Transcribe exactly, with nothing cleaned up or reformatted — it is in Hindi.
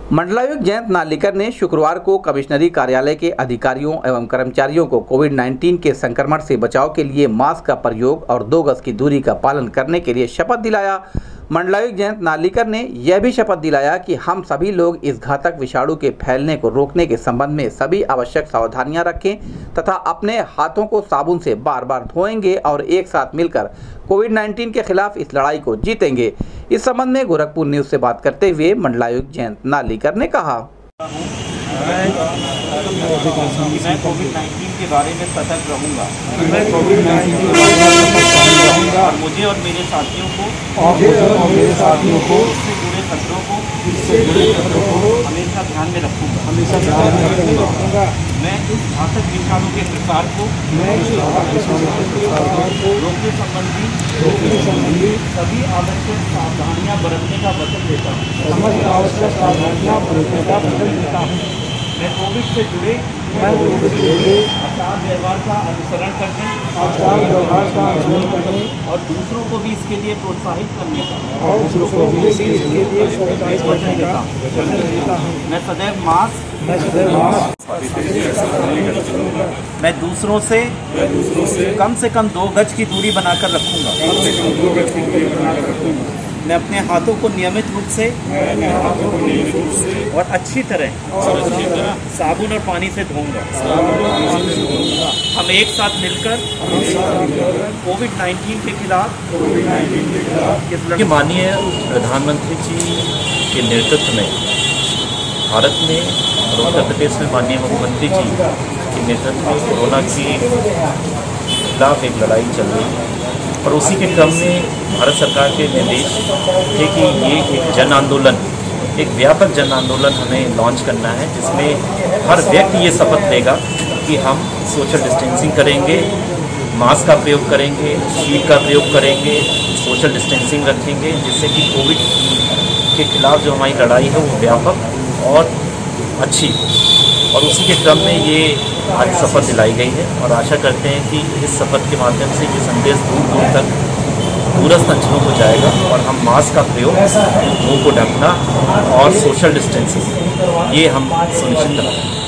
मंडलायुक्त जयंत नार्लिकर ने शुक्रवार को कमिश्नरी कार्यालय के अधिकारियों एवं कर्मचारियों को कोविड उन्नीस के संक्रमण से बचाव के लिए मास्क का प्रयोग और दो गज की दूरी का पालन करने के लिए शपथ दिलाया। मंडलायुक्त जयंत नार्लिकर ने यह भी शपथ दिलाया कि हम सभी लोग इस घातक विषाणु के फैलने को रोकने के संबंध में सभी आवश्यक सावधानियां रखें तथा अपने हाथों को साबुन से बार बार धोएंगे और एक साथ मिलकर कोविड उन्नीस के खिलाफ इस लड़ाई को जीतेंगे। इस संबंध में गोरखपुर न्यूज से बात करते हुए मंडलायुक्त जयंत नार्लिकर ने कहा, मैं कोविड उन्नीस के बारे में सतर्क रहूँगा मैं कोविड उन्नीस के बारे में सतर्क रहूँगा और मुझे और मेरे साथियों को और मुझे और मेरे साथियों को इससे जुड़े खतरों को इससे जुड़े खतरों को हमेशा ध्यान में रखूँगा हमेशा ध्यान में रखूँगा मैं इस घातक विषाणु के प्रसार को मैं इस घातक विषाणु के प्रसार को रोकने संबंधी रोकने संबंधी सभी आवश्यक सावधानियाँ बरतने का वचन देता हूँ समस्त आवश्यक सावधानियाँ बरतने का वचन देता हूँ। मैं कोविड से जुड़े मैं कोविड से जुड़े आचार व्यवहार का अनुसरण करने आचार व्यवहार का अनुसरण करने और दूसरों को भी इसके लिए प्रोत्साहित करने का और दूसरों को भी इसके लिए प्रोत्साहित करने का वचन देता हूँ। मैं सदैव मास्क मैं सदैव मास्क मैं दूसरों से मैं दूसरों से कम से कम दो गज की दूरी बनाकर रखूँगा कम से कम दो गज की दूरी बनाकर रखूँगा। मैं अपने हाथों को नियमित रूप से अपने हाथों को नियमित रूप से और अच्छी तरह और अच्छी तरह साबुन और पानी से धोऊंगा हम एक साथ मिलकर कोविड उन्नीस के खिलाफ कोविड उन्नीस के खिलाफ माननीय प्रधानमंत्री जी के नेतृत्व में भारत में और उत्तर प्रदेश में माननीय मुख्यमंत्री जी के नेतृत्व में कोरोना के खिलाफ एक लड़ाई चल रही है और उसी के क्रम में भारत सरकार के निर्देश थे कि ये एक जन आंदोलन एक व्यापक जन आंदोलन हमें लॉन्च करना है जिसमें हर व्यक्ति ये शपथ लेगा कि हम सोशल डिस्टेंसिंग करेंगे, मास्क का प्रयोग करेंगे, शील्ड का प्रयोग करेंगे, सोशल डिस्टेंसिंग रखेंगे, जिससे कि कोविड के खिलाफ जो हमारी लड़ाई है वो व्यापक और अच्छी हो। और उसी के क्रम में ये आज शपथ दिलाई गई है और आशा करते हैं कि इस शपथ के माध्यम से ये संदेश दूर दूर तक दूरस्थ अंचलों को जाएगा और हम मास्क का प्रयोग, मुंह को ढकना और सोशल डिस्टेंसिंग ये हम सुनिश्चित करेंगे।